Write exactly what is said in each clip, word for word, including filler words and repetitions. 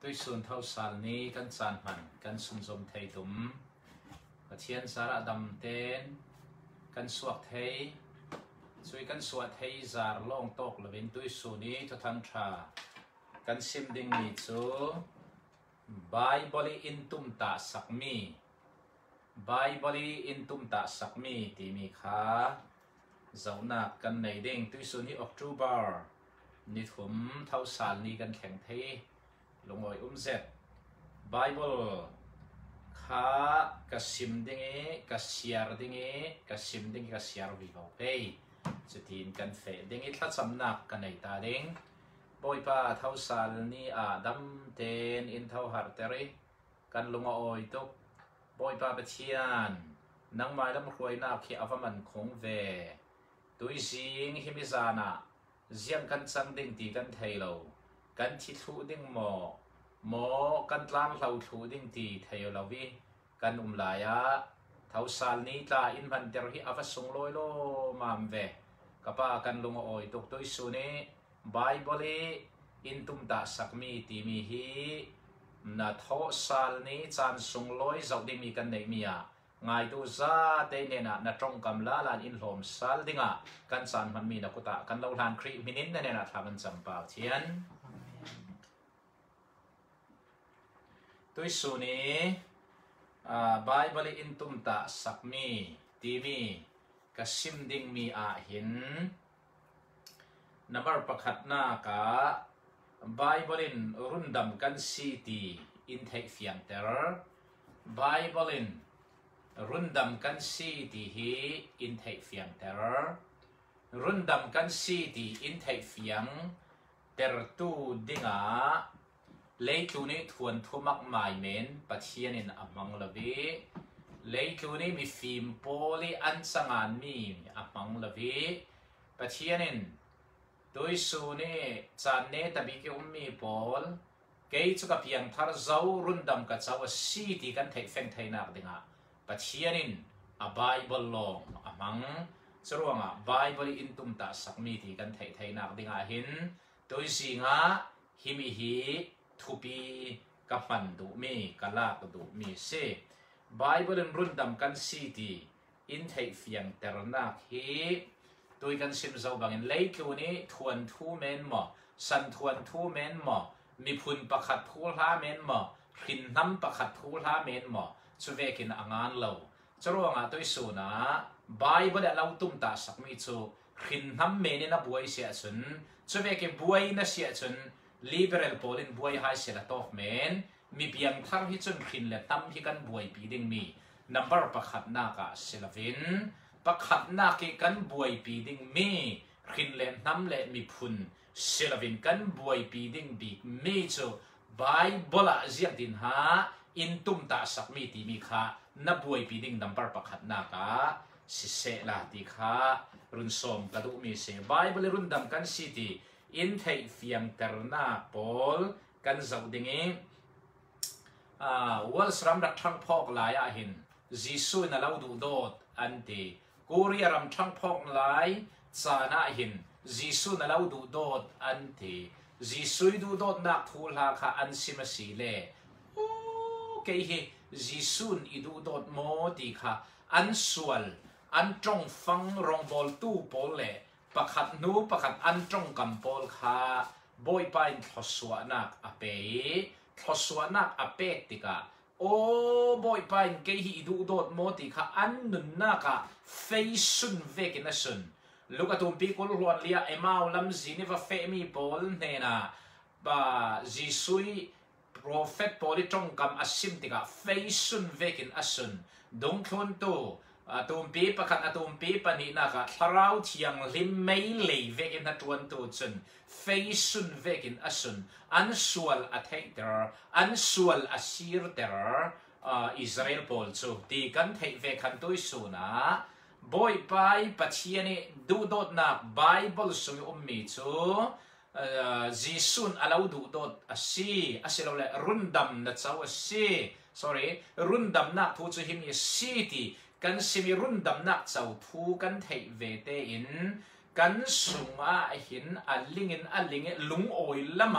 ตุยสุนเท่าสาลนี้กันจานมันกันสุนสมไทยตุ่มกระเทียนสาระดำเต้นกันสวดไทยช่วยกันสวดไทยจาร์ลงตกละเป็นตุยสุนี้ทุกท่านชากันซิมดิ่งมีจูไบเบิลอินตุมตาสักมีไบเบิลอินตุมตาสักมีที่มีค่าเจ้าหนักกันในเด้งตุยสุนี้ออกตูเบอร์นิทุมเท่าสาลนี้กันแข่งเทลงไว้อุ้มเสร็จไบเบิลข้ากระซิมดิ่งกระเสียร์ดิ่งกระซิมดิ่งกระเสียร์วิวเป้จุดที่กันเฟดดิ่งทัดสำนักกันในตาดิ่งบอยป้าเท่าสาลนี้อาดัมเทนอินเท่าฮาร์เตอร์กันลงเอาไว้ตุกบอยป้าเปทียนนังไม้ดำรวยนักขี้อวมันคงเวตุยสิงฮิมิซานะเจียงกันจังดิ่งตีกันไทยเรากันที่ทูดิ่งหมอหมอกันตามเราทูดิ่งตีไทยเราวิกันอุ้มลายะเท่าสาลนี้ตาอินพันเตอร์ฮิอวสงลอยโลมามเวกับป้ากันลงเอาไว้ตุกตุยสุนีไบเบิลอินตุมตาสักมีตีมีฮีนาทอสาลนี้จานสงลอยเจ้าดิ่งมีกันในมีอะไงตัวซาเตเนนะนาตรงกำลาลานอินลมสาลดิ่งอะกันจานมันมีนักกุตะกันเราทานครีมินินเนนะทำมันจำเปล่าเทียนตัวสุนีไบเบิลอินตุมตาสักมีตีมีกัสิมดิ่งมีอาหินนับประคัดหน้ากะไบเบิลินรุนดำกันซีตีอินเทคฟิอันเตอร์ไบเบิลินรุนดำกันซีตีฮีอินเทคฟิอันเตอร์รุนดำกันซีตีอินเทคฟิอังเตอร์ตูดิงาเลยตูนี้ทวนทุมักไมเมนปัจเจียนินอัมังลวีเลยตูนี้มีฟิล์มโพลีอันสังานมีอัมังลวีปัจเจียนินตุยสุนีจานเนตบิกิอุมมีบอลเกย์จุกับยังทาร์เจ้ารุนดำกับเจ้าซีตีกันเทคเฟงไทยนักดิ่งอ่ะปัจเจียนินอ่ะไบเบิลลองอ่ะมังสรุปอ่ะไบเบิลอินตุมตาสักมีตีกันเทคไทยนักดิ่งอ่ะหินตุยสิงอ่ะฮิมิฮิทุปีกับมันดูมีกัลากดูมีเซ่ไบเบิลรุนดำกันซีตีอินเทคเฟียงเตอร์นักฮีตัวกันซิมเจ้าบางอย่างเลยตัวนี้ทวนทูเมนหมอสันทวนทูเมนหมอมีพุนประคัดทูลาเมนหมอขินน้ำประคัดทูลาเมนหมอช่วยกินอ่างานเราจะรู้ว่าตัวสูนะไบเบิลเราตุ้มตาสักมิจูขินน้ำเมนน่ะบวยเสียจนช่วยกินบวยน่ะเสียจนลิเบอรัลโพลินบวยหายเสียละตอกเมนมีเพียงทั้งที่จนขินและตั้มที่กันบวยปีดิ่งมีนับประคัดนากาเซลวินประคัดนาเกกันบวยปีดิ่งมีขินเล่นน้ำเล่มีพุนเซลวินกันบวยปีดิ่งบีมีจูไบเบิลเจียดินหาอินตุมตาสักมีตีมีค่ะนับบวยปีดิ่งนับประคัดนากาสิเซลาติค่ะรุนสมกระดูมีเซไบเบิลรุนดำกันสิตีอินเทคเฟียงเตอร์นาปอลกันเจ้าดิ่งอ่าวัลสรัมรักทั้งพอกหลายอาหินจิสุนเราดูโดดอันตีกูเรียรำทั้งพอกหลายจานาหินจิสุนเราดูโดดอันตีจิสุยดูโดดนักทูลาค่ะอันซิมาสีเล่โอ้เกย์จิสุนอีดูโดดโมตีค่ะอันสวลอันจงฟังรองบอลตู้โปเล่ประคัดนูประคัดอันจงกำปอลค่ะบอยไปทศวนักอเปย์ทศวนักอเปติกะโอ้บอยไปเกย์ดูโดดโมติค่ะอันนุนนักะเฟยซุนเวกินซุนลูกตุมปีกุลหัวเลียเอมาลำจีนี่ว่าเฟมีบอลเนี่ยนะบาจีซุยโปรเฟตบอลจงกำอัสิมติกะเฟยซุนเวกินซุนดงทุนตัวตุมปีประคัดตุมปีปนินักะทาราวเทียงลิมไม่เลเวกินนัทวันตัวจุนเฟยซุนเวกินซุนอันสวลอัตเฮเตอร์อันสวลอัสซีร์เตอร์อิสราเอลบอลจูตีกันเทเวกันตัวสุนะบอยไปปัจเจียนี่ดูโดดนักไบเบิลสุยอุมมิจูจีซุนอาลาวดูโดดอัสซีอัสซีเราเลยรุนดำนัทเจ้าอัสซี sorry รุนดำนักทูจูหิมีซีตีกันสิมีรุนดำนักเจ้าทูกันเทเวเตอิน กันสุงอาหินอัลลิงินอัลลิงลุงโอยละมา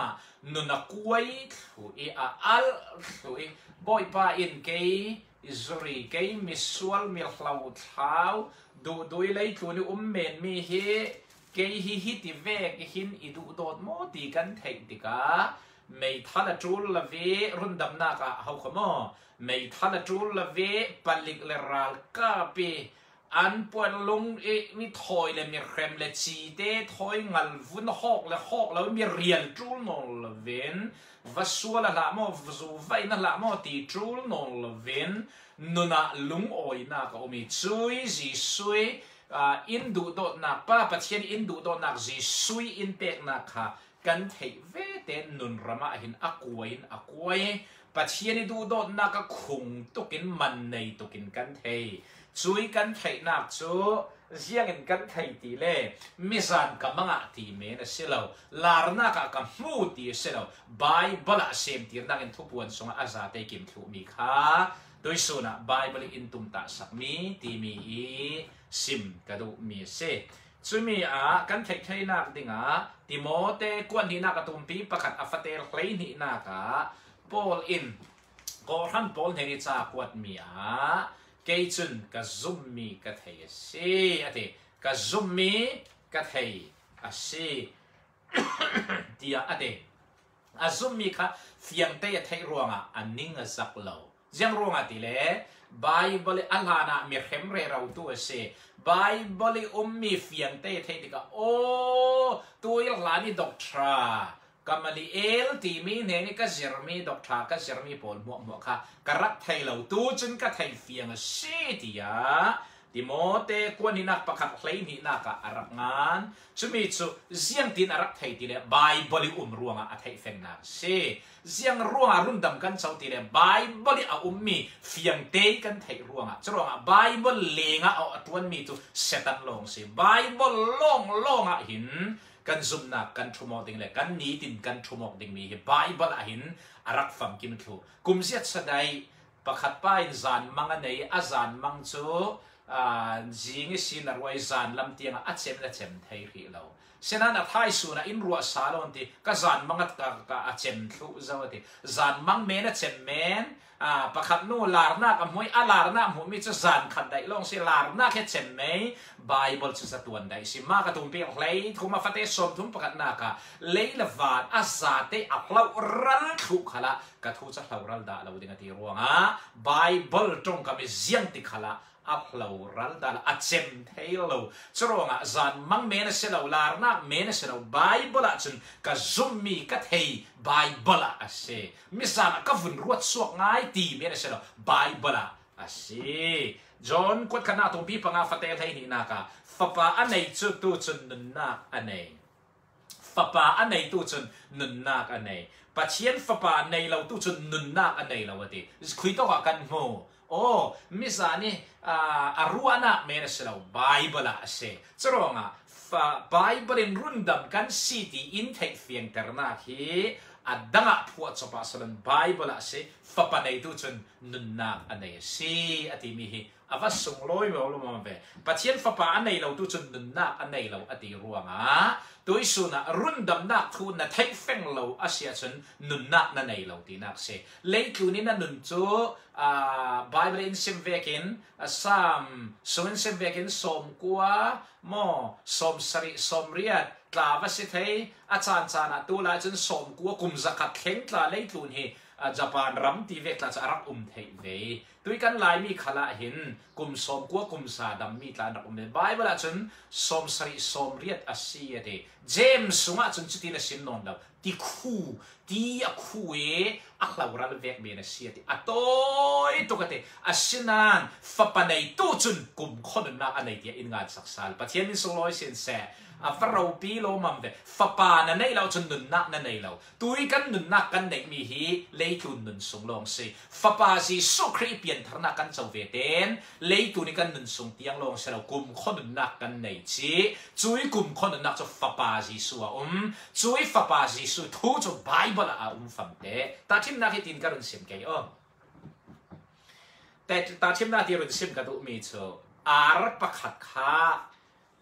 นุนักวยถุยอาอัลถุยบอยปาอินเกย์อิสรีเกย์มิสวลมิลลาวเท้าดูดูเลยถุยอุ้มเมนมีเฮเกย์ฮิฮิติเวกหินอิดูโดดโมตีกันเทติกาไม่ทัลจูลเวรุนดำนักเขาขโมไม่ทัลจูลเวปลิกเลรัลกาปีอันปวดลงเอมีถอยเลยมีเครมเลยชีเต้ถอยงัลฟุ้นหอกเลยหอกแล้วมีเรียลจูลนอลเวนวัสวละละมอวซูไฟนั่นละมอตีจูลนอลเวนนุน่ะลุงโอยนักอมีซุยจีซุยอินดูโดนักป้าปัจเจียนอินดูโดนักจีซุยอินเตกนักค่ะกันเทเวเตนุนรามาหินอักวยอักวยปัจเจียนดูโดนักคุงตุกินมันในตุกินกันเทช่วยกันไถ่นักจูเสียงกันไถ่ตีเล่มิสันกับมังอาตีเมนเสลาวลาร์นักกับมูตีเสลาวไบเบิลเซมตีนักอินทุบวันสงอาซาเตกิมทุมีค่ะโดยส่วนไบเบิลอินตุมตาสักมีตีมีอีซิมกระดูมีเสช่วยมีอ่ะกันไถ่ไถ่นักดิ่งอ่ะติโมเตกวนที่นักตุมปีประคัดอัฟเตลเคลนี่นักอ่ะปอลอินก็ท่านปอลเฮนิจากวดมีอ่ะเกจุนกะซุมมีกะเทยสิอะเตกะซุมมีกะเทยอะสิดีอะเตอะซุมมีค่ะเฟียงเตยเทยรวงอ่ะอันนิ่งอะสักเหล่ายังรวงอ่ะติเล่ไบเบิลอัลลานะมีเข้มเรเราตัวเสไบเบิลอุมมีเฟียงเตยเทยติกะโอ้ตัวอีหลานี่ด็อกทรากำมะลีเอลทีมีเนี่ยนี่ก็เจอร์มีด็อกทราก็เจอร์มีปอลหมวกหมวกค่ะกระรักไทยเราตู้จนก็ไทยเฟียงสิทียาติโมเตกวนนี่นักประคับเพลย์นี่นักอารักงานชุมิชุเสียงตินอารักไทยทีเล่ไบเบิลอุ้มรวงอ่ะไทยเฟงนักสิเสียงรวงอ่ะรุ่นดำกันเจ้าทีเล่ไบเบิลอ่ะอุ้มมีเฟียงเตยกันไทยรวงอ่ะจะรวงอ่ะไบเบิลเลงอ่ะเอาตัวมีตัวเซตันลงสิไบเบิลลงลงอ่ะหินกันซุ่มนักกันทุ่มดิ่งเลยกันนี้ตินกันทุ่มดิ่งมีไบเบิลหินอารักฟังกิมทูกุมเสียสดายประคับป้ายจานมังอันไหนอาจานมังจูจิงสินารวยจานลำเตียงอาเจมและเจมไทยรีเราเช่นนั้นท้ายสุดอินรัวสาลอนที่ก็จานมังกักอาเจมทูเจ้าที่จานมังเมนเจมเมนประคับนู่ลาร์นักมวยอาลาร์นักมวยมิจะจานขัดได้ลงสิลาร์นักแค่เจมเมย์ไบเบิลจะสะตวนได้สิมากระตุ้มเปียกเลยทุ่มมาฟัดเตสมทุ่มประคับนักเลยละวานอาซาเตอักลาวรัลทุกขละกระทูจะลาวรัลดาเราดิ่งที่รวงอ่ะไบเบิลตรงกับมีเสียงติขละอัพลาวรัลดาละอัจเจมเทลโลจรวงอ่ะจานมังเมนเสลาวลาร์นักเมนเสลาวไบเบิลจนกะซุมมีกะเทยไบเบิลอ่ะเสมิสานกะฟุนรวดสวกง่ายตีเมนเสลาวไบเบิลอ่ะเสจอนกวดขนาดตรงพี่ปังอาฟัตเตลไทยนี่นะคะฟ้าป่าอันไหนจุดตู้จนนุนนักอันไหนฟ้าป่าอันไหนตู้จนนุนนักอันไหนปัจเจียนฟ้าป่าในเราตู้จนนุนนักอันไหนเราวะทีคุยต่อกันโมโอ้มิสานี่อารัวนะเมนเสลาวไบเบิลอะเสจรวงอ่ะฟ้าไบเบิลรุ่นดำกันซีตีอินเทคเฟียงเตอร์นาคีอัดดังอ่ะพวกชาวบ้านสลันไบเบิลอะเสฟ้าป่าในตู้จนนุนนักอันไหนสิอติมีฮีอาวัสส่งลอยมาลงมาเวปัจเจียนฟ้าป่าอันไหนเราตู้จนนุนนักอันไหนเราอติรวงอ่ะตัวสุนัขรุ่นดำนักทุนนะเทคเฟงเราอาเซียจนนุนนักนั่นไหนเราตีนักเสเลยคืนนี้นั่นนุนจูอ่าไบเบิลอินซิมเวกินสามส่วนซิมเวกินสมกัวโมสมสริสมเรียดกล่าวว่าสิเทอาจารย์จานะตัวละจนสมกัวกุมจักรเข่งกล่าวเลยคืนนี้ญี่ปุ่นรำตีเวกลาจะรักอุ้มเทเวด้วยกันลายมีขละหินกุมสมกัวกุมสาดำมีตาดักอุ้มเดไบเบิลจนสมสริสมเรียดอาเซียเดเจมส์สุงะจนจุดที่นสินนนแล้วที่คู่ที่อคู่เออักลาวรัลเวกเบนอาเซียที่อัตโต้ตัวกันเตอาศินันฟ้าปนัยตู้จนกุมคนนักอันไหนที่อินงานสักสาลปะเทียนมิสโลยเซนเซอาฟเราปีโลมัมเดฟ้าป่านั่นในเราจนนุนนักนั่นในเราตุยกันนุนนักกันในมีฮีเลยตุนนุนสงลองสิฟ้าป่าสิสุครีเปลี่ยนทางนักกันเจ้าเวเดนเลยตุนี่กันนุนสงเตียงลองเสเรากุมคนนุนนักกันในจีจุยกุมคนนุนนักจะฟ้าป่าสิสัวอุ้มจุยฟ้าป่าสิสัวทูจะไบเบิลอาอุ้มฟังเดตาทิมนักที่ตินกันรุนเสียมเกยอ๋อแต่ตาทิมนักที่รุนเสียมกันตุมีโซอาร์ปะขัดขา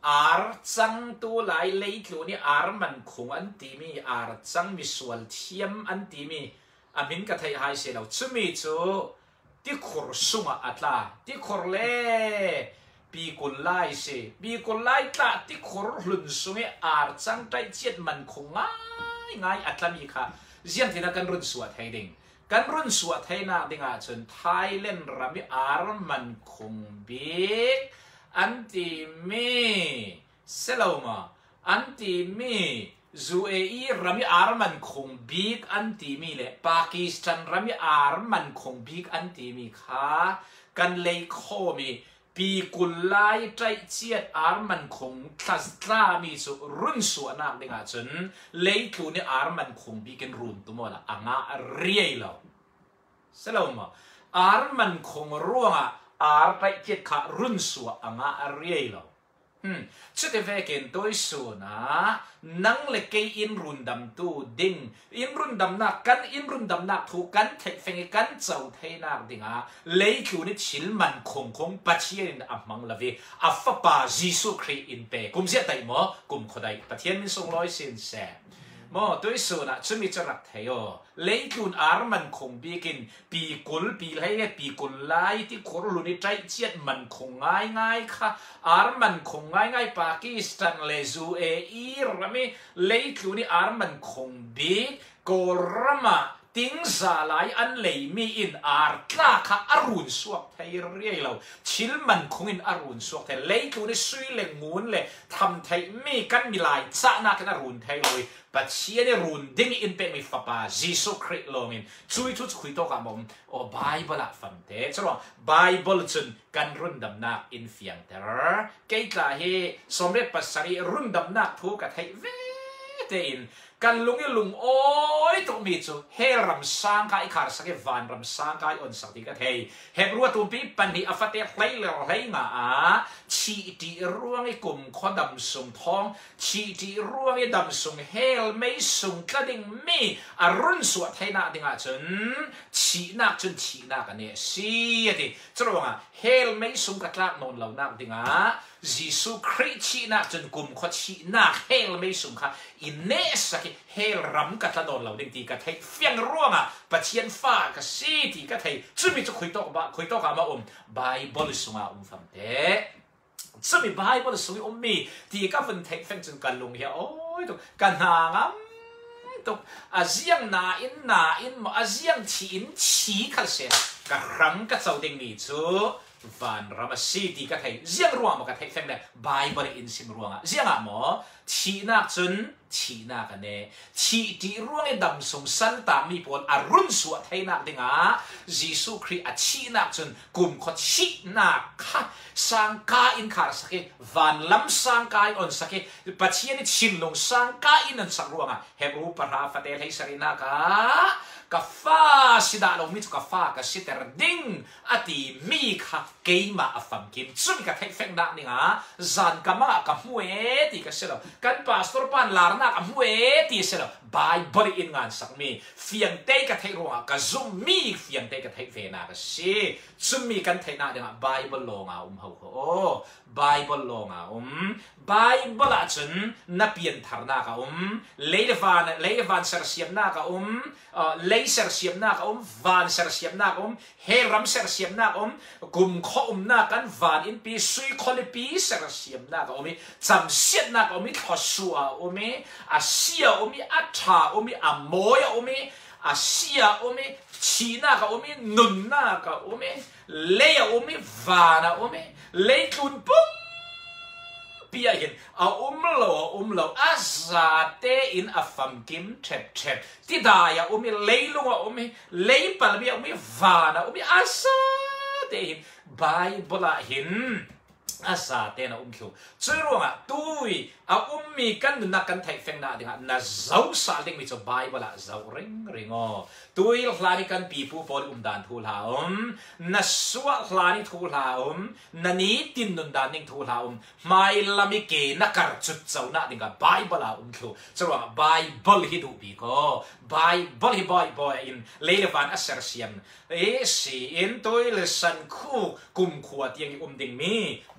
อาร์จังตัวไหลเลยตัวนี้อาร์มันคงอันตีมีอาร์จังมีส่วนเทียมอันตีมีอามินก็ไทยหายเสียแล้วชุมีจูที่ขรสุงอัตลาที่ขรเล่ปีกุลไล่เสียปีกุลไล่ตาที่ขรหลุนสุงอาร์จังใจเจ็ดมันคงง่ายง่ายอัตลามีค่ะเจียงที่นักการรุ่นสวดไทยดิ่งการรุ่นสวดไทยนาดิ่งอาจนไทยเล่นรามีอาร์มันคงบิ๊กอันตีมีเซลมาอันตีมียูเออีรามีอาร์มันคงบิ๊กอันตีมีเลยปากีสถานรามีอาร์มันคงบิ๊กอันตีมีค่ะกันเลยโคมีปีกุลไล่ใจเจียดอาร์มันคงทัสตรามีสุรุ่นสวดนักดิ่งอาจนเลยตัวนี้อาร์มันคงบิ๊กกันรุ่นตัวมั่วละอ่างาเรียแล้วเซลมาอาร์มันคงร่วงอาร์ไปเจ็ดขารุ่นสัวอ่างอาเรียแล้วฮึชุดเอฟเกันตัวส่วนนะนั่งเล็กอินรุ่นดำตู้ดิ่งอินรุ่นดำนักกันอินรุ่นดำนักถูกกันเทคเฟงกันเจ้าเทนักดิ่งอ่ะเลยคิวนี่ชิลมันคงคงปัจเจียนอับมังละเวอัฟปาจิสุครีอินเปกุมเสียไตหมอกุมขดายปะเทียนมิส่งร้อยเซนเซมอตัวส่วนนะชุดมีจรักเทโอเลยคิวอาร์มันคงบีกินปีกุลปีให้ปีกุลไล่ที่ขรุนิใจเจียดมันคงง่ายง่ายค่ะอาร์มันคงง่ายง่ายปากีสถานเลซูเออีรามีเลยคิวนี่อาร์มันคงบีกอร์มาติ้งสาลายอันเลยมีอินอาร์ตลาค่ะอารุณสวกไทยเรียกเราชิลมันคงอินอารุณสวกไทยเลยคิวนี่ซุยเล็งงูนเลยทำไทยมีกันมีลายซาหน้ากันอารุณไทยเลยปัจเจียนรุนดิ้งอินเป็นไม่ฟ้าป่าจิสุคริสต์ลงอินช่วยทุกคุยตัวกับผมโอ้ไบเบิลฟังเถอะใช่ไหมไบเบิลจนกันรุ่นดำนักอินเฟียงเถอะเกี่ยกับเฮสมเด็จพระสัริรุ่นดำนักถูกกับไทยเวทอินกันลุงยลุงโอ้ยตัวมีจูเฮรำสังกายขาดสักวันรำสังกายอ่อนสักทีก็เทเฮบรัวตัวปีปันหิอฟัตเตะไหลเลยไหลมาชีตีร่วงไอ้กลุ่มขดำส่งทองชีตีร่วงไอ้ดำส่งเฮลไม่ส่งกระดิ่งมีอรุณสวดให้นาดิ่งอาจนชีนักจนชีนักกันเนี่ยชีที่จะรู้ว่าเฮลไม่ส่งกระลักนนเหล่านักดิ่งอาจิสุคริสต์ชีนักจนกลุ่มขดชีนักเฮลไม่ส่งค่ะอินเนสกเฮลรำกัตโดนเหล่าดิ่งตีกัตให้เฟียงร่วงอ่ะปัจเจียนฟ้ากับชีที่กัตให้จุดมีจะคุยต่อกับคุยต่อกับมาอมไบเบิลส่งมาอมฟังเด้สมัยไบเบิลส่งอมมีที่ก็เป็นเทคเฟนจนกันลงเฮียโอ้ยตัวกันหางอ่ะตัวอาเซียนนาอินนาอินอาเซียนชีอินชีขัดเสียกับรังกับเจ้าดิ่งนี่จูวันรามาซีดีก็ไทยเจียงรัวมาก็ไทยแฟงเลยไบเบิลอินซิมรัวงะเจียงอ่ะหมอชีนักจนชีนักกันเน่ชีดีรัวงไอ้ดำสงสันตามีปนอรุณสวดไทยนักดิ่งอ่ะยิสุคริสต์ชีนักจนกลุ่มคนชีนักค่ะสังกาอินขาสักวันลำสังกาอินสักปัจเจียนชินลงสังกาอินนั่นสักรัวงะเฮบรูปราฟเตลให้สรินักะกาฟ้าสิดาลงมิตรกาฟ้ากับสิเตอร์ดิ้งอติมีค่ะเกยมาอฟังกิมซุ่มกับไทยเฟงดักนี่ฮะจันกามากับมวยตีกับเสร็จกันพาสตอร์ปันลาร์นักกับมวยตีเสร็จไบเบิลอินงานสักมีเฟียงเตยกับไทยรัวกับซุ่มมีเฟียงเตยกับไทยเฟนักสิซุ่มมีกันไทยนักเนี่ยไบเบิลลงอ่ะอุ้มเขาโอ้ไบเบิลลงอ่ะอุ้มไบเบิลอาจจะนับเปลี่ยนทางนักอุ้มเลย์ฟานเลย์ฟานเสียเสียมนักอุ้มเอ่อเลย์เสียเสียมนักอุ้มวานเสียเสียมนักอุ้มเฮรัมเสียเสียมนักอุ้มกุมข้ออุ้มนักกันวานอินปีซุยคอลปีเสียเสียมนักอุ้มจำเสียนักอุ้มทอสัวอุ้มอาเซียอุ้มอัฐาอุ้มอโมยอุ้มอาเซียอุ้มชีนักอุ้มนุนนักอุ้มเลย์อุ้มวานอุ้มเลย์ตุนปุ๊บเปียเห็นเอาอุ้มโลอุ้มโลอาซาเตอินอาฟัมกิมเช็ดเช็ดที่ได้อะอุ้มเลย์ลงอะอุ้มเลย์ปัลมีอุ้มวานะอุ้มอาซาเตหินไบเบิลเห็นอาซาเตนะอุ้มคิวช่วยรู้อ่ะตุยเอาอุ้มมีกันนักกันไทยเฟงนาดิฮะน่าเจ้าสาลิงมิจบไบเบิลเจ้าริงริงอ๋อตุยหลายกันปีผู้พอลอุ้มดานทูลาอุ้มน่าสวะหลายทูลาอุ้มนันนี้ตินนุนดานนิงทูลาอุ้มไม่ละมิเกนักการจุดเจ้าหน้าดิงกับไบเบิลอุ้มคิวช่วยรู้อ่ะไบเบิลฮิดูปีก็ไบเบิลฮิบอยบอยอินเลเดวันอัสเซอร์เซียนเอสีอินตุยเลสันคู่กุมขวดยังอุ้มดิ่งมีไ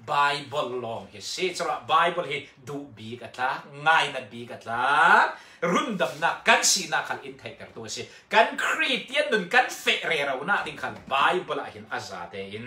Bible long hi si chora Bible hi du bi ka tla ngai na bi ka tla rundam na kan si na khal in thai ter to si kan Christian nun kan fe re ra na ding khal Bible a hin azate in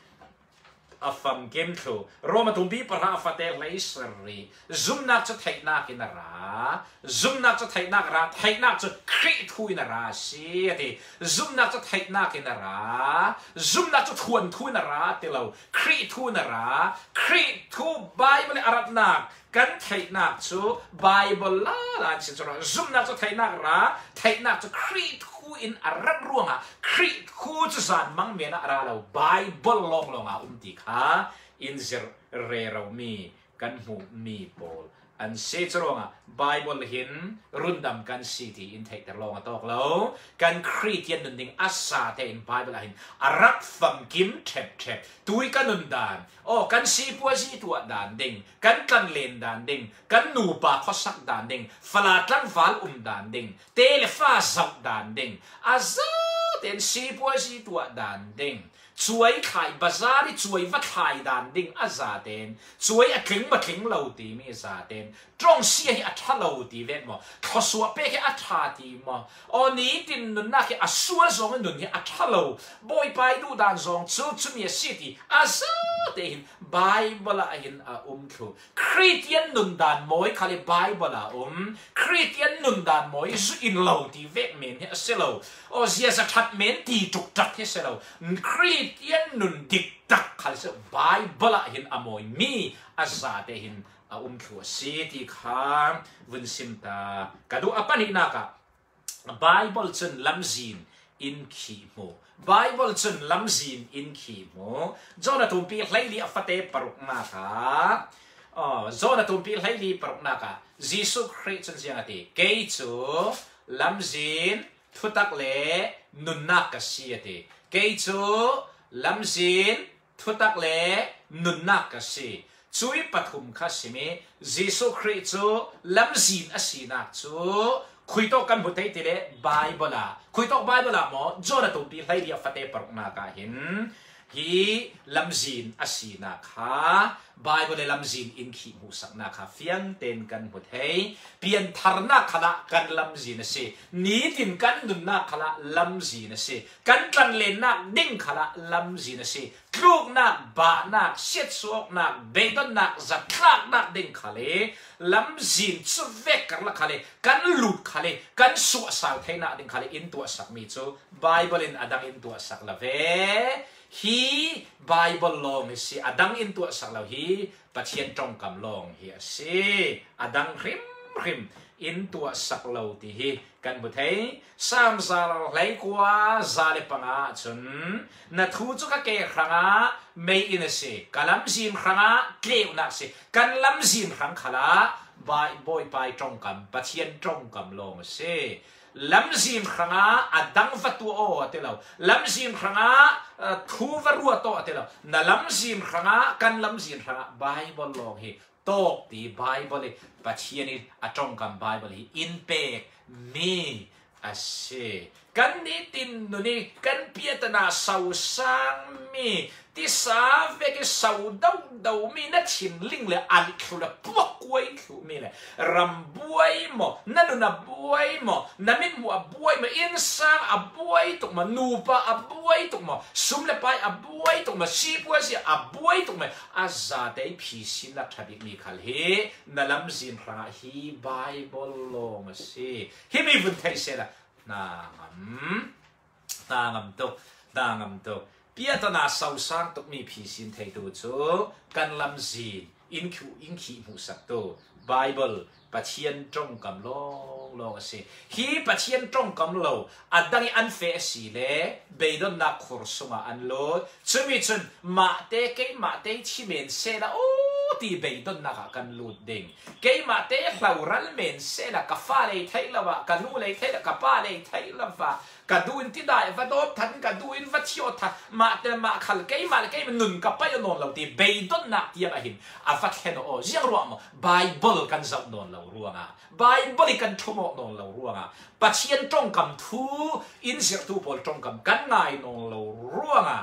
afam kem tho roma tumbi para afate laisri zum nak cha thai nak in ra zum nak cha thai nak ra thai nak cha khri thu in ra si ati zum nak cha thai nak in ra zum nak cha thuan thu in ra te lo khri thu in ra khri thu Bible arat nak kan thai nak chu Bible la la chi chora zum nak cha thai nak ra thai nak cha khri thu in arat ruanga khri khu cha san mang me na ra lo Bible long long a um ti kha in zer re ro mi kan mu mi pol an se chronga Bible hin rundam kan city in thai ter long atok lo kan Christian nun ding asa te in Bible hin arak fam kim thep thep tui kan nun dan o kan si pu si tu dan ding kan kan len dan ding kan nu pa khosak dan ding fala tlan val um dan ding tele fa zau dan ding aza ten si pu si tu dan dingช่วยขายบาซาร์ช่วยวัดขายด่านดิ่งอาซาเดนช่วยอัดถึงมาถึงเราตีมีอาซาเดนตรงเสียให้อัดท่าเราตีเวทมอขอสวบไปให้อัดท่าตีมออันนี้ตินนุนนักให้อัดสวดซองนุนให้อัดท่าเราบอยไปดูด่านซองชูชูมีสิทธิอาซาเดนไบเบิลอาหินอาอุมคูคริสเตียนนุนด่านมวยขลิไบเบิลอาอุมคริสเตียนนุนด่านมวยสุอินเราตีเวทเมนให้เสเราโอ้เสียสักทัดเมนตีจุกจักให้เสเราคริสเตียนนุนดิกตักขันเสไบเบิลหินอโมยมีอาซาเดหินอาอุมขัวสีที่ข้ามวินซิมตากระดูอปันหินักะไบเบิลจนลำจีนอินขีโมไบเบิลจนลำจีนอินขีโมจอนาตุมปีไลลีอัฟเตปรุกนากะอ๋อจอนาตุมปีไลลีปรุกนากะยิสุคริสต์เสียงติเกยจูลำจีนทุตักเลนุนนักเสียติเกยจูลำจีนทุตักเลนุนนักสีช่วยปฐมข้าสิมียิสุคริสต์ลำจีนอสีนักจูคุยต่อกันบุตรที่เลไบเบิลคุยต่อไบเบิลหมอจอนาตุปีไลเดียฟัตเตปรุกนากาหินฮีลำจีนอสีนักค่ะไบเบิลลำจีนอินขีมุสักนักค่ะเฟียงเต็นกันบุตรเเปลี่ยนทาร์นักขละกันลำจีนสินี้ดินกันดุนนักขละลำจีนสิกันกันเลนนักดิ้งขละลำจีนสิลูกนักบานักเช็ดสวกนักเบดนักจัดคลากนักดิ้งขะเลลำจีนสุดเวกกันละขะเลกันหลุดขะเลกันสวสาวเทนักดิ้งขะเลอินตัวสักมีจูไบเบิลอินอดังอินตัวสักละเวฮีไบเบิลลองสิอดังอินตัวสักละฮีปัจเจียนจงกำลองเฮียสิอดังริมริมอินตัวสักเหล่าที่ฮีกันบุตรเฮสามซาลไหลกว่าซาเลปังอาจนนัทหูจุกเกะครั้งอาไม่อินสิกันลำจีนครั้งอาเกลียวนักสิกันลำจีนครั้งขละบายบอยไปจงกำปัจเจียนจงกำลองสิลำจีนครั้งอาอดังวัตถุโอเตลาลำจีนครั้งอาทูวรัวโตเตลานั่นลำจีนครั้งอากันลำจีนครั้งอาไบเบิลลองเฮตกตีไบเบิลปัจเจียนอาจงกำไบเบิลอินเปกมีอาเซกันนี้ตินนุนี่กันเปียตนาสาวสังมีที่สาเวกสาวดาวดาวมีนัดชิมลิงเลยอันคือละพวกกวยคือมีเลยรำบวยหมอนั่นนุนะบวยหมอนั่นมินมัวบวยมาอินซังอับวยตุกมานูปะอับวยตุกมาซุมเลไปอับวยตุกมาชีบวยสิอับวยตุกมาอาซาได้พิสินักทับิมีขัลเฮนั่นลำซินพระฮีไบเบิลลงสิฮีมีบุญไทยเสละนางมนางมตุนางมตุเปียตนาสาวสังตุมีพิสินไทยตัวจูกันลำซีนอินคิวอินขีมุสักตัวไบเบิลปัจเจียนจงกำลงลงสิฮีปัจเจียนจงกำลงอันดังอันเฟสีเล่เบดอนนักขรสมาอันโลดจุมิจุนมาเตเกมาเตชิเมนเซละโอ้ตีเบดอนนักกันลูดเด้งเกมาเตะเรารัลเมนเซละกับฟ้าเลยไทยละวะกันนูเลยไทยละกับป้าเลยไทยละวะกันดูอินที่ได้วัดอบทันกันดูอินวัดเที่ยวทันมาแต่มาขัลเกยมาเกยมันหนุนกับไปนอนเราตีเบดอนนักที่ยังไงหินอาฟัดเห็นโอ้ยังรวมไบเบิลกันจับนอนเรารวงอ่ะไบเบิลกันทุ่มนอนเรารวงอ่ะปัจเจียนจงกำทูอินเสียทูพอลจงกำกันง่ายนอนเรารวงอ่ะ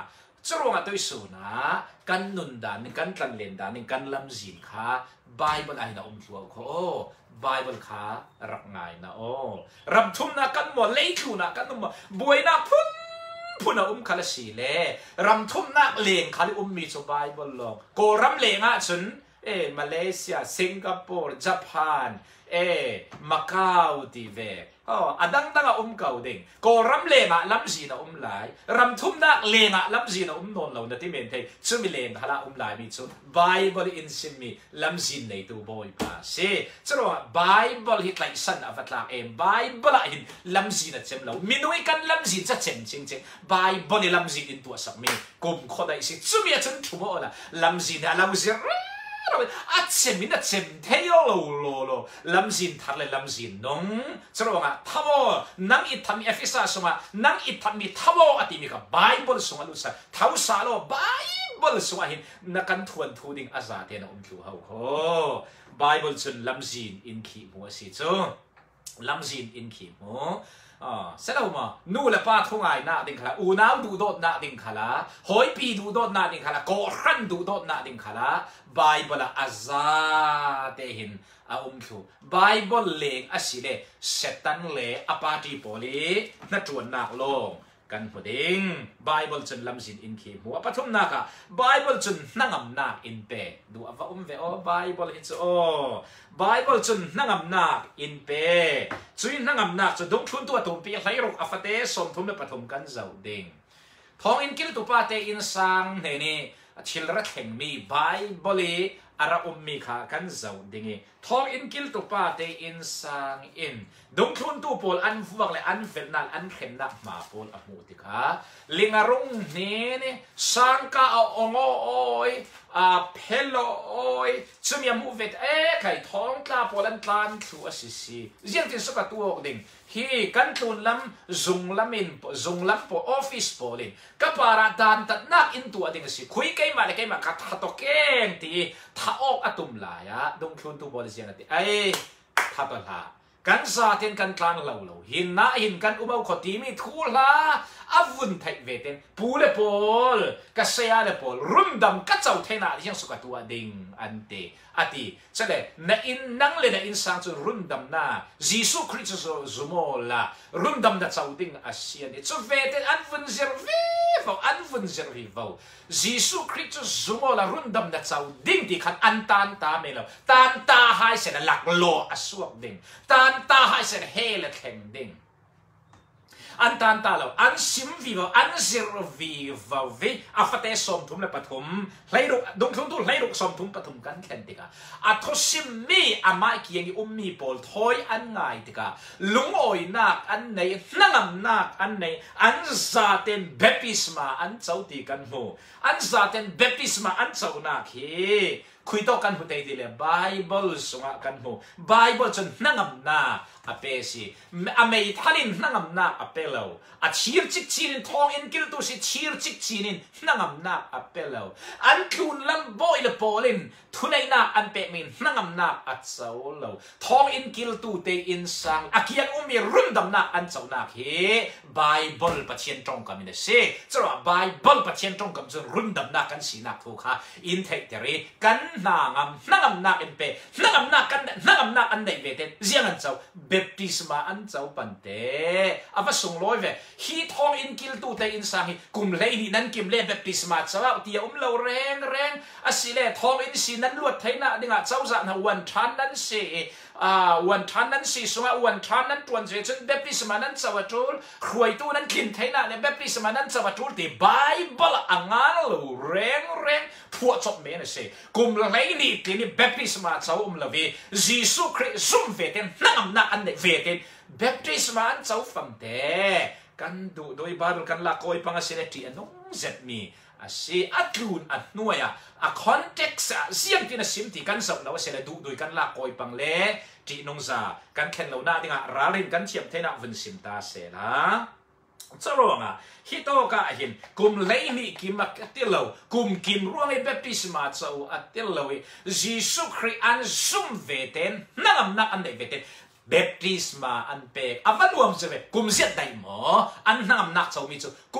จรวงตัวสูนะกันนุนดานกันกันเลนดานกันลำจินค่ะไบเบิลไอ้นะอมตัวเขาไบเบิลค่ะรักง่ายนะโอ้รำทุ่มนะกันหมดเลี้ยทูนะกันหมดบวยนะพุ่นพุ่นนะอุ้มคาลสีเล่รำทุ่มนะเลี้ยงคาลิอุ้มมีสบายบอลลงโกรำเลี้ยงอ่ะฉันเอ้มาเลเซียสิงคโปร์ญี่ปุ่นเอ้มาเก๊าทีเวอ๋ออดังดังอ่ะอุ้มเก่าเด้งโกรำเลี้ยงอ่ะลำจีนะอุ้มไหลรำทุ่มนะเลี้ยงอ่ะลำจีนะอุ้มนอนเราเนี่ยที่เมนเทซึ่งมีเลี้ยงฮาละอุ้มไหลมีชุดไบเบิลอินซิมีลำจีนในตัวบอยป้าเช่จรวงไบเบิลฮิตไลสันอ่ะฟัดลาเอ็มไบเบิลอินลำจีนเจ็มเรามีนุ้ยกันลำจีนจะเจ็มจริงจริงไบเบิลลำจีนอินตัวสักมีกุมคนใดสิซึ่งมีจนทุ่มอ่ะละลำจีนอ่ะลำจีนอาเจมินะเจมเทียวโลโลโลลำจินทัดเลยลำจินน้องจรวงอ่ะท้าวนังอิทามีเอฟิซ่าสงะนังอิทามีท้าวอติมีกับไบเบิลสงะลุสท้าวสาโลไบเบิลสงะหินนักการทวนทูดิ่งอาซาเทนะอุ้มคิวเฮาโอ้ไบเบิลจนลำจินอินขีมัวสิจูลำจินอินขีมัวอ่าเสร็จแล้วมานู่นละป้าทุ่งไงน่าดิ่งขลาอูน้าวดูโดดน่าดิ่งขลาหอยปีดูโดดน่าดิ่งขลาโกรันดูโดดน่าดิ่งขลาไบเบิลอาซาเตหินอาอุ้มคิวไบเบิลเลงอาศิเลเซตันเลอปาติโปลีนัดจวนนักลงกันพอดิงไบเบิลจนลำสินอินขีหัวปฐมนักอะไบเบิลจนนั่งอำนาจอินเปดูว่าอุ้มเวโอไบเบิลฮิตโอไบเบิลจนนั่งอำนาจอินเปจุยนั่งอำนาจจะดงทุนตัวตุ่มปีไหลรุกอฟเตสมทุนในปฐมกันเจ้าดิงท้องอินกิลตุปาเตอินสังเฮนี่ชิลรักแห่งมีไบเบิลอาราอุมมีขากันเจ้าดิงท้องอินกิลตุปาเตอินสังอินดงทุนตัวโพลอันฟวกเลยอันเฟนนัลอันเข็นนักมาโพลอมูติค่ะลิงอารุงนี่นี่สังกาเอาองโอยอาเพลโอยซึ่งยามูเวตเอ๊ะไข่ท้องตาโพลันตานทัวสิสิเยี่ยงที่สกัดตัวดิงฮีกันตุนลำซุงลำอินซุงลำโพออฟฟิศโพลินกับปาราดานตัดนักอินตัวดิงสิคุยกันมาเลยกันมาคัดฮัตโตเก่งที่ท้าออกอตุมลายะดงทุนตัวบริษัทนั่นที่เอ๊ะทับละกันซาเทนกันกลางเหล่าเหล่าหินนะหินกันอุบาขตีมีทูลาอาวุธไทยเวทนปูเลปอลกัสเซียเลปอลรุ่มดำกัดเจ้าเทน่าที่ยังสุกัตัวดิ่งอันเตอติเสด็จนอินนังเลนอินสังจุรุ่มดำนายิสุคริสต์ซุโมลารุ่มดำนัดเจ้าดิ่งอาเซียนจุเวทนอันฟุนเซอร์วีฟอันฟุนเซอร์วีฟยิสุคริสต์ซุโมลารุ่มดำนัดเจ้าดิ่งที่ขันอันตันตาเมลตันตาหายเสนหลักโลอสวกดิ่งตันตาหายเสนเฮลแข่งดิ่งอันตันตาเราอันซิมวีวอันซิรวีววีอาฟเตสมทุมในปฐมไหลรุกดงทุนตุไหลรุกสมทุมปฐมกันแข่งติกาอัทซิมมีอามาเกียงอุ้มมีโพลทอยอันง่ายติกาลุงโอยนักอันไหนนั่งอำนักอันไหนอันซาเตนเบปิสมาอันเจ้าตีกันโมอันซาเตนเบปิสมาอันเจ้านักเฮคุยต่อกันหัวใจดีเลยไบเบิลสงะกันโมไบเบิลจนนั่งอำนาอเปสิอเมริทัลินนั่งอำนาอเปลาวอัดชีร์จิกจีนินทองอินกิลตุสิชีร์จิกจีนินนั่งอำนาอเปลาวอันคูนลำโบอิลโปลินทุนในนาอันเปมินนั่งอำนาอัดเจ้าลาวทองอินกิลตุเตอินสังอาเกียนอุมีรุ่นดำนาอันเจ้านาเฮไบเบิลปัจเจียนตรงกันมิเนเซจะว่าไบเบิลปัจเจียนตรงกันจนรุ่นดำนากันสีนักทุกค่ะอินเทคเตอรีกันนางำนั่งอำนาเอ็นเปนั่งอำนากันนั่งอำนาอันใดเวเตเจียงอันเจ้าเบปติสมาอันเจ้าปันเตอาว่าส่งลอยเวฮีทองอินกิลตูเตอินสังกุมเลนี่นั่นกิมเลเบปติสมาเจ้าเตียอุ้มเราแรงแรงอาศิเลทองอินสีนั้นลวดไทยนะนี่งะเจ้าจะนะวันทันนั้นสิอ่าวันทันนั้นสิสงะวันทันนั้นตวนเจจนเบปติสมานั้นเจ้าจูลครวยตู้นั้นกินไทยนะเนี่ยเบปติสมานั้นเจ้าจูลที่ไบเบิลอ่างงานเราแรงแรงพวกจบเมนสิกุมเลนี่ที่นี่เบปติสมาเจ้าอุ้มเราเวยิสุคริสต์ซุ่มเวเตนนั่งอำนาจอันเดเวเตนเบปติสมาอันเจ้าฟังเตกันดูโดยบารุกันละคอยปังเสด็จที่น้องเจ็ดมีอาศัยอัดลุนอัดหน่วยอะอะคอนเท็กซ์เสียงที่น่ะสิมที่กันสับเราเสด็จดูโดยกันละคอยปังเล่ที่น้องซากันแข่งเราหน้าดิ่งอะราลินกันเทียมเทน่ะวันสิมตาเสละจะร้องอ่ะฮิโตกะเห็นกุมเลนี่กิมอักติลเรากุมกิมร่วงไอ้เบปติสมาเจ้าอัติลเรายิสุคริอันซุ่มเวเตนนั่งอำนักอันใดเวเตนเบปติสมาอันเปกอวันรวมจะเวกุมเสียดได้หมออันนั่งอำนักเจ้ามีจูกุมขด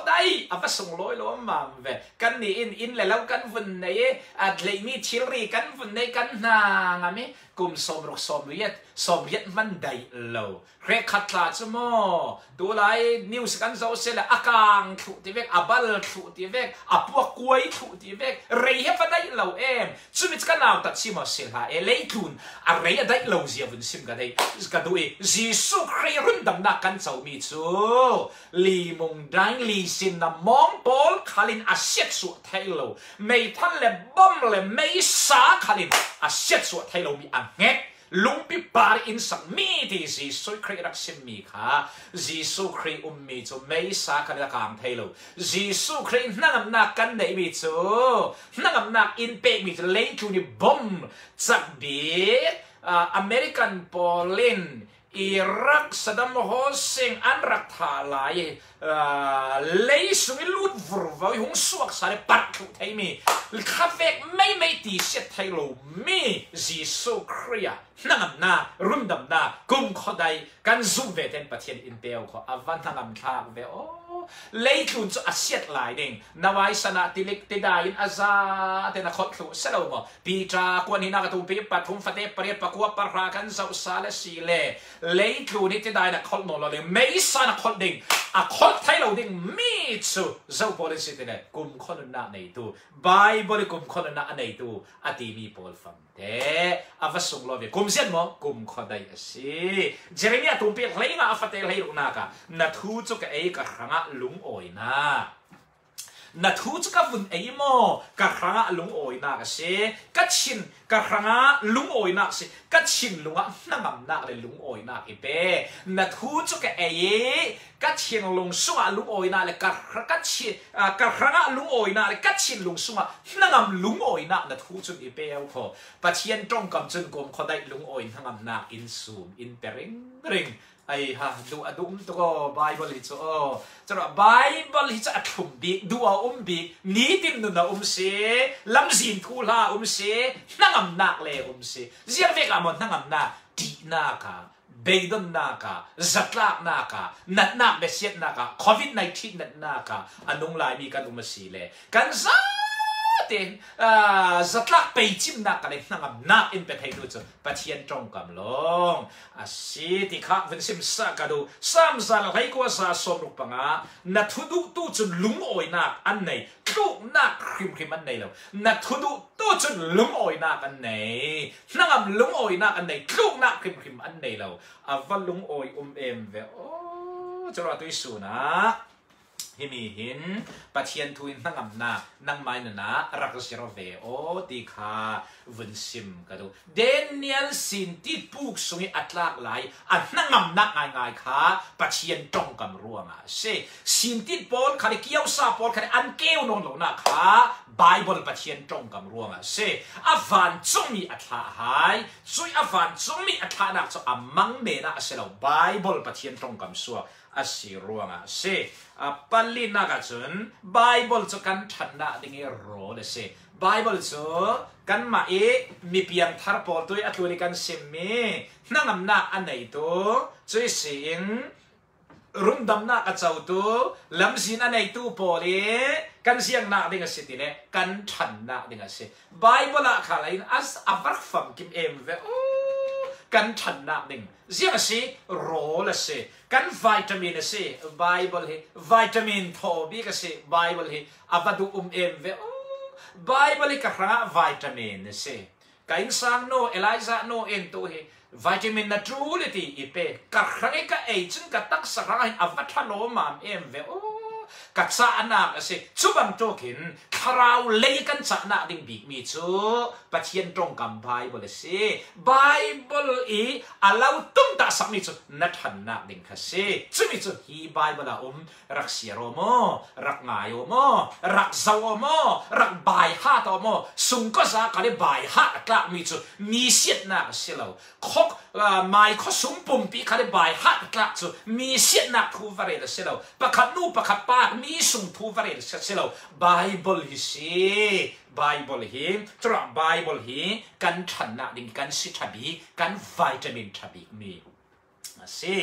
ได้อาวัสงลอยล้อมมาเวกันนี่อินอินแล้วกันวันไหนอัดเลยมีชิรีกันวันไหนกันนางอ่ะมิกลุ่มสมรสสมเวียดสมเวียดมันได้โลเครขัดลาจมอตัวไรนิวส์กันเราเสละอากางถูที่เวกอับลถูที่เวกอับวกกวยถูที่เวกเรียบได้โลเอ็มจุดกันเอาตัดชิมเสละเอเลทุนอะไรได้โลเสียวันซิมกันได้กันดูเอจีสุครีรุ่นดำนักกันเจ้ามีจูลีมงดังลีสินนมองบอลขาลินอาเซียสุดไทยโลไม่ทันเลยบ้มเลยไม่สาขาลินอาเซียสุดไทยโลมีอังเงลุงปิปาร์อินสักมีที่จีสุครีรักซิมีค่ะจีสุครีอุมมีจูไม่สาขาลินกางไทยโลจีสุครีนั่งนักกันได้มีจูนั่งนักอินเปกมีจูเล่นจูนี่บ้มจักบีอเมริกันโปลินอิรักสัดดัมฮุสเซนอันรักทาลายเลยสุดลุดวรวหงสวกสารปัดทุกไทยมีคาเฟ่ไม่ไม่ตีเสียไทยโลมีจีสุครียนั่งนารุ่นดำนากุมขดายกันซูเวเทนประเทศอินเดียขออวันนั่งทางเวโอเลยคุณจะอาเซียนหลายเด้งนวายสนาติเล็กติดายินอาซาเตนะขดลุเสดาวมั้งปีจากวนหินากัตุปีปัดทุมฟัดเตปเรียปะกัวปะรากันสาวสาเลสีเล่เลยคุณนี่ติดายินขดโนโลเลยไม่สานะขดเด้งอะขดไทยเราเด้งมีชูเจ้าบริสุทธิ์เนี่ยกุมขดน่ะในตัวไบเบิลกุมขดน่ะในตัวอดีมีบอลฟังเด้อาวส่งโลเวกุมเสียนมั้งกุมขดได้สิเจเรมีอาตุมปีเลี้ยงอาฟัดเตเลี้ยงนักะนัทฮูจุกเอกะครั้งลุงโอยนะนัทฮูจุกะวุ่นเอ๋ยโมกะครั้งลุงโอยนักเสกัดชินกะครั้งลุงโอยนักเสกัดชินลุงอ่ะนั่งนักเลยลุงโอยนักอีเป้นัทฮูจุกะเอ๋ยกัดชินลุงสุงลุงโอยนักเลยกะกัดชินกะครั้งลุงโอยนักเลยกัดชินลุงสุงนั่งลุงโอยนักนัทฮูจุกอีเป้เอาพอปัจเจียนตรงกับจุนกรมเขาได้ลุงโอยนั่งนักอินซูมอินเปริงริงไอ้ฮะดูอดุมตัวไบเบิลฮิตโอจะว่าไบเบิลฮิตอัดคุมบีดูเอาอุ้มบีนี้ติมนุนเอาอุ้มเสลำซินทูลาอุ้มเสนั่งอำนักเลยอุ้มเสเสียงเวกอามอนนั่งอำนักดีนักะเบย์ดอนนักะจัตลากนักะนัดนักเบสเซียนักะโควิดสิบเก้านัดนักะอันนุ่งลายมีกันอุ้มเสเลยกันซาเต็นจัตลักไปจิ้มนักกันเลยนั่งนักอินเป็นให้ดูจ้ะปะเทียนตรงกับลงอาศิติข้าวันสิมสักดูสามสันให้กว่าสะสมลูกปังอ่ะนัทดูตู้จนลุงโอยนักอันไหนทุกนักคริมคริมอันไหนแล้วนัทดูตู้จนลุงโอยนักอันไหนนั่งลุงโอยนักอันไหนทุกนักคริมคริมอันไหนแล้วอาวันลุงโอยอุ้มเอ็มเวโอจะรอตัวสูนะฮิมีหินปัจเจียนทุยนั่งอำนานั่งไม้นนะรักษาเวโอติคาวันซิมกันดูเดนิเอลสินที่ปุกสุยอัตลากไหลอันนั่งอำนาง่ายง่ายค่ะปัจเจียนตรงกำรัวงอ่ะเช่สินที่ปอลคดีเกี่ยวซาปอลคดีอันเกี่ยวนนหลงนะค่ะไบเบิลปัจเจียนตรงกำรัวงอ่ะเช่อวันจงมีอัตลาหายสุยอวันจงมีอัตลานักจะอามังเมนะเสเราไบเบิลปัจเจียนตรงกำสัวอาศิรัวงอ่ะเช่ปัลลินักจุนไบเบิลจะกันทันนะดิ่งโรเลยเช่ไบเบิลจะกันมาเอมีเพียงทาร์ปอลตัวอัตลิกันเซมีนั่งอำนาจอันไหนตัวช่วยเสียงรุ่นดำนักเจ้าตัวลำสินอันไหนตัวพอเลยกันเสียงนักดิ่งสิทีเนี่ยกันทันนะดิ่งสิไบเบิลอะขายอัสอัฟรักฟังกิมเอ็มเวโอกันทันนะดิ่งเสียงสิโรเลยสิกันวิตามินสิไบเบิลเฮวิตามินทอบีก็สิไบเบิลเฮอาวัดูอุมเอ็มเวโอไบเบิลก็หาวิตามินสิกันสังโนเอลิซาโนเอ็นตัวเฮวิตามินนัทรูลิตีอีเป้ก็หาก็เอจินก็ตักสระให้อาวัตโลมามเอ็มเวโอกัดสานักสิชุบังโจกินคราวเลี้ยกันสานักดิ่งบีมีจูปัจเจียนตรงกับไบเบิลสิไบเบิลอีอาลาวตุ้มตาสักมีจูนัทหันนักดิ่งค่ะสิจูมีจูฮีไบเบิลอุ้มรักเสียโรโมรักงายโมรักเจ้าโมรักใบฮัตโมสุงก็สักการใบฮัตกลับมีจูมีเสียนักสิเราคกไม่ข้อสุงปุ่มปีการใบฮัตกลับจูมีเสียนักทูวาร์เรสิเราปะขัดนูปะขัดปากมีสุงทูวาร์เรสิเราไบเบิลฮิสิไบเบิลฮิตราไบเบิลฮิกันทันนะดิ่งกันสิทับีกันวิตามินทับีมีสิ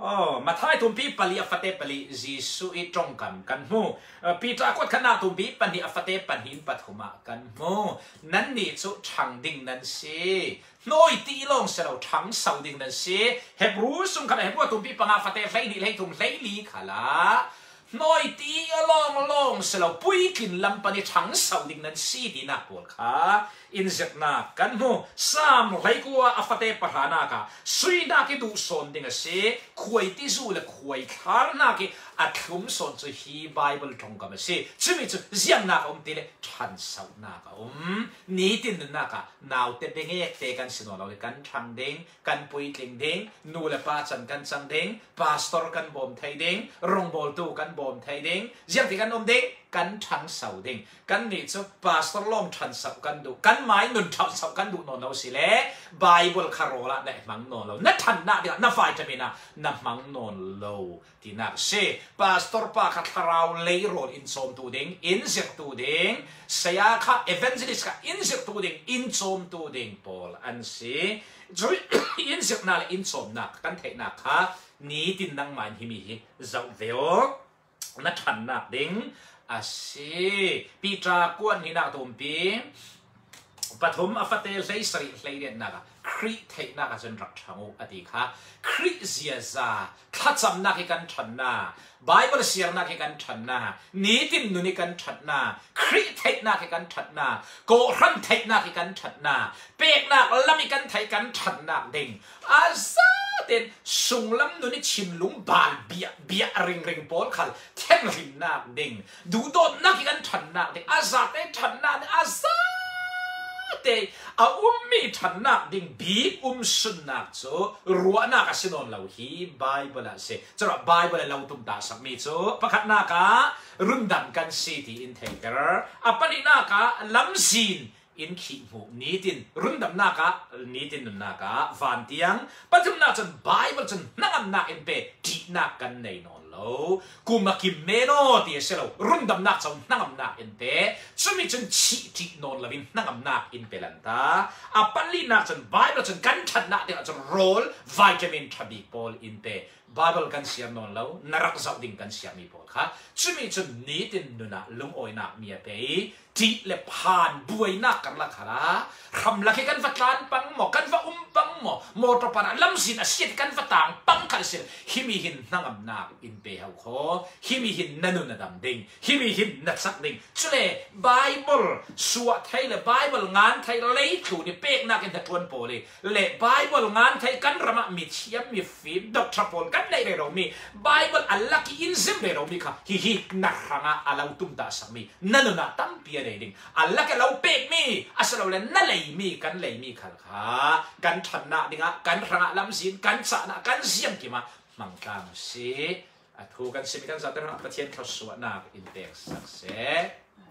อ๋อมาท้ายตุ่มปีปลีอฟเตปลีจีสุอีตรงกันกันมูปีตรากฏขณะตุ่มปีปนีอฟเตปนินปฐุมะกันมูนั่นนี่จุชังดิ่งนั่นสิน้อยตีลงเสเราชังเสาดิ่งนั่นสิเฮบรูสุงขณะเฮบว่าตุ่มปีปังอฟเตไลนี่ไลตุ่มไลลีขลาน้อยตีลงลงเสเราปุยกินลำปนิชังเสาดิ่งนั่นสิดีนักปวดขาอินเซกนักกันมูสามไรกัวอฟเตปหานักสุยนักดูสนดิ่งสิขวยที่จูเลขวยขานักอัดคุ้มสนจะฮีไบเบิลตรงกันสิจุมิจุเสียงนักอมตีเลชันเสานักอมนี่ตินนักนาวเตเบงเอกเตกันสินเรากันชังเด้งกันปุยติงเด้งนูเลป้าจันกันจังเด้งพาสตอร์กันบอมไทยเด้งรงบอลตูกันบอมไทยเด้งเสียงที่กันอมเด้งกันชังเสาเด้งกันนี่จุพาสตอร์ลองชันเสากันดูกันไม้นุนชันเสากันดูนนเราสิเล่ไบเบิลคาโรละเนี่ยมังนนเรานัททันนะเดี๋ยวนับไฟจะมีนะนับมังนนเราที่นักเช่พาสตอร์ป้าขัดคราวเลยโรดอินโซมตูเด้งอินเซกตูเด้งเสียค่ะเอเวนเจลิสค่ะอินเซกตูเด้งอินโซมตูเด้งพอลอันสิจุยอินเซกนาเลอินโซมนักกันเทนักค่ะนี่ตินนังมันที่มีเจ้าเดียวนัททันนักเด้งอาศิปีตรากวนนี่นักตุ่มปีปฐมอฟเตลเลยสริเลยเด่นนักคริเทนักจนรักชังอดีค่ะคริเซียซาข้าจำนักกันชันนาไบเบิลเสียนักกันชันนานี่ตินนุนิกันชันนาคริเทนักกันชันนาโกรันเทนักกันชันนาเป็กนักลำมีกันไทยกันชันนาเด้งอาซาเด่นสุงลำนุนิชิมลุงบาลเบียเบียริงริงโปลขัลเทนรินนักเด้งดูโดนนักกันชันนาเด้งอาซาเต้ชันนาอาซาเตอาอุ้มมีทันนักดิ่งบีอุ้มสุนนักโจรัวนักสินนเราฮีไบเบิลเสจะรับไบเบิลเราตุ้มตาสักมีโจประคัดนักรุ่นดันกันซีทีอินเทเกอร์อัปนินักลำซีนอินขีหูนี้ดินรุ่นดันนักนี้ดินนุนักฟันเตียงปัจจุบันจนไบเบิลจนนักนักอินเปดีนักกันในนนกูมากิมเมโนที่เสเรารุ่นดำนักจะนั่งอำนาจอินเปจะมีจนชีจินนลวินนั่งอำนาจอินเปลันตาอัปปลีนักจนไบเบิลจนกันชันนักเดียวจนโรลวิตามินทบีโพลอินเปไบเบิลกันเสียนนแล้วนรักษาดิ่งกันเสียมีโพลค่ะจะมีจนนี้ดินนุนะลุงโอยนักมีเปที่เล็บผ่านบุยนักกันละค่ะคำละแค่กันฟัดลานปังหมอกันฟัดอุ้มปังหมอโมตปานะลำสินอาเซียนกันฟัดต่างปังกันเสียฮิมิหินนั่งอำนาจอินเปเฮาโคฮิมิหินนันุนดำดิ่งฮิมิหินนักสักดิ่งจุเลไบเบิลสวดไทยเลยไบเบิลงานไทยเลยถูนี่เป๊กนักอินทะทวนโพลีเล่ไบเบิลงานไทยกันระมามีเชียมมีฟีดดอกทรัพย์กันในเรามีไบเบิลอัลลักอินซิมเรามีค่ะฮิฮินักหางอาลาตุมตาสักมีนันุนาตั้มเปียเรดิ่งอัลลักเราเป๊กมีอาศัยเราเล่นนั่นเลยมีกันเลยมีค่ะค่ะกันชนะดิ่งอ่ะกันหางลำสินกันสนะกันเสียงกี่มามังคังสิถูกกันสิมีกันสัตว์นะประเทศเขาสวดนักอินเตอร์สักเส